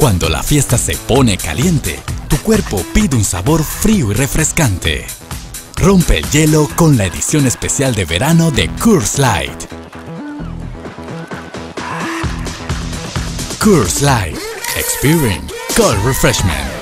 Cuando la fiesta se pone caliente, tu cuerpo pide un sabor frío y refrescante. Rompe el hielo con la edición especial de verano de Coors Light. Coors Light. Experience Cold Refreshment.